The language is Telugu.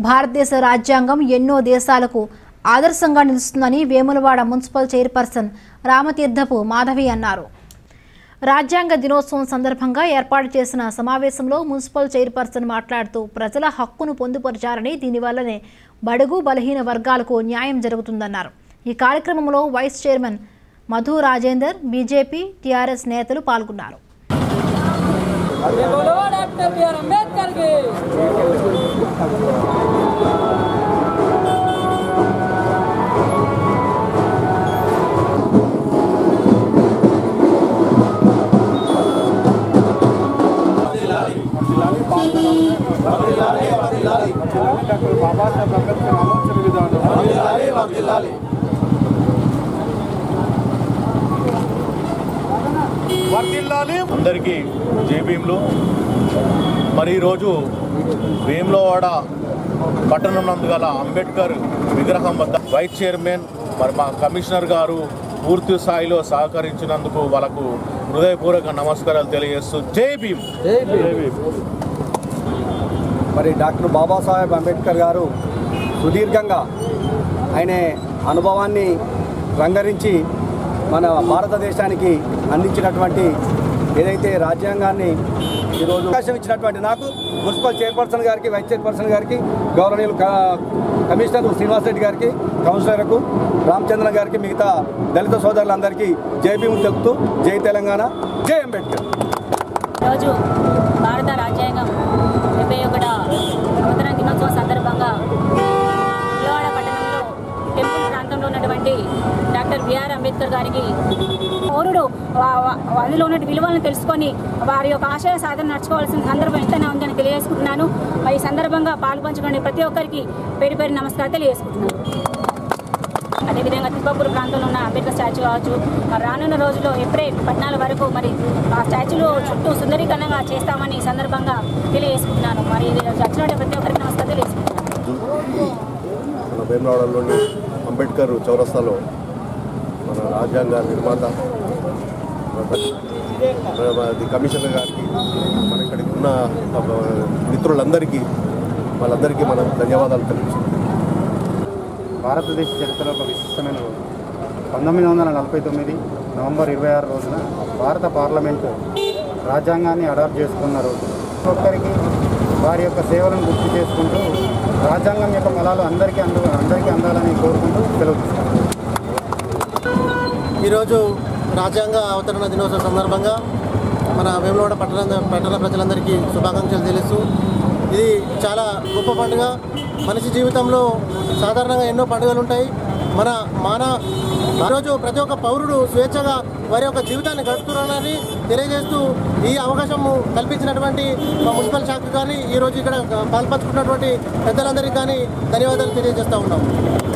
భారతదేశ రాజ్యాంగం ఎన్నో దేశాలకు ఆదర్శంగా నిలుస్తుందని వేములవాడ మున్సిపల్ చైర్పర్సన్ రామతీర్థపు మాధవి అన్నారు. రాజ్యాంగ దినోత్సవం సందర్భంగా ఏర్పాటు చేసిన సమావేశంలో మున్సిపల్ చైర్పర్సన్ మాట్లాడుతూ ప్రజల హక్కును పొందుపరిచారని దీనివల్లనే బడుగు బలహీన వర్గాలకు న్యాయం జరుగుతుందన్నారు. ఈ కార్యక్రమంలో vice chairman Madhu Rajender, BJP, TRS నేతలు పాల్గొన్నారు. అందరికీ జేబీఎంలు. మరి ఈరోజు వేములవాడ పట్టణం నందు గల అంబేద్కర్ విగ్రహం వద్ద వైస్ చైర్మన్ మరి మా కమిషనర్ గారు పూర్తి స్థాయిలో సహకరించినందుకు వాళ్ళకు హృదయపూర్వక నమస్కారాలు తెలియజేస్తూ జై భీమ్. మరి డాక్టర్ బాబాసాహెబ్ అంబేద్కర్ గారు సుదీర్ఘంగా ఆయన అనుభవాన్ని రంగరించి మన భారతదేశానికి అందించినటువంటి ఏదైతే రాజ్యాంగాన్ని ఈరోజు అవకాశం ఇచ్చినటువంటి నాకు మున్సిపల్ చైర్పర్సన్ గారికి, వైస్ చైర్పర్సన్ గారికి, గౌరవనీయులు కమిషనర్ శ్రీనివాస్ రెడ్డి గారికి, కౌన్సిలర్కు రామచంద్రన్ గారికి, మిగతా దళిత సోదరులందరికీ జై భీమ్ చెప్తూ జై తెలంగాణ, జై అంబేద్కర్. ఈరోజు భారత రాజ్యాంగం 71వ నూతన దినోత్సవం సందర్భంగా వేములవాడ పట్టణంలో టెంపుల్ ప్రాంతంలో ఉన్నటువంటి డాక్టర్ బిఆర్ అంబేద్కర్ గారికి పౌరుడు అందులో ఉన్న విలువలను తెలుసుకొని వారి యొక్క ఆశయ సాధన నడుచుకోవాల్సిన సందర్భం ఎంతైనా ఉందని తెలియజేసుకుంటున్నాను. ఈ సందర్భంగా పాల్పంచుకునే ప్రతి ఒక్కరికి పేరు పేరు నమస్కారం తెలియజేసుకుంటున్నాను. అదేవిధంగా తిప్పపూర్ ప్రాంతంలో ఉన్న అంబేద్కర్ స్టాచ్యూ కావచ్చు, మరి రానున్న రోజుల్లో ఏప్రిల్ 14 వరకు మరి ఆ స్టాచ్యూలో చుట్టూ సుందరీకరణంగా చేస్తామని ఈ సందర్భంగా తెలియజేసుకుంటున్నాను. మరి వచ్చిన ప్రతి ఒక్కరికి నమస్కారం తెలియజేసుకుంటున్నాను. మన వేములవాడలోని అంబేద్కర్ చౌరస్తాలో మన రాజ్యాంగ నిర్మాత కమిషనర్ గారికి, మన ఇక్కడికి ఉన్న మిత్రులందరికీ వాళ్ళందరికీ మనం ధన్యవాదాలు తెలుపుతున్నాం. భారతదేశ చరిత్రలో ఒక విశిష్టమైన రోజు 1949 నవంబర్ 26 రోజున భారత పార్లమెంటు రాజ్యాంగాన్ని అడాప్ట్ చేసుకున్న రోజు. ఒక్కరికి వారి యొక్క సేవలను గుర్తు చేసుకుంటూ రాజ్యాంగం యొక్క ఫలాలు అందరికీ అందాలని కోరుకుంటూ సెలవు తీసుకుంటాం. ఈరోజు రాజ్యాంగ అవతరణ దినోత్సవం సందర్భంగా మన వేములవాడ పట్టణ ప్రజలందరికీ శుభాకాంక్షలు తెలుస్తూ, ఇది చాలా గొప్ప పండుగ. మనిషి జీవితంలో సాధారణంగా ఎన్నో పండుగలు ఉంటాయి. ఈరోజు ప్రతి ఒక్క పౌరుడు స్వేచ్ఛగా వారి యొక్క జీవితాన్ని గడుపుతున్నారని తెలియజేస్తూ ఈ అవకాశం కల్పించినటువంటి మా మున్సిపల్ శాఖకు కానీ, ఈరోజు ఇక్కడ పాల్పంచుకున్నటువంటి పెద్దలందరికీ కానీ ధన్యవాదాలు తెలియజేస్తూ ఉన్నాం.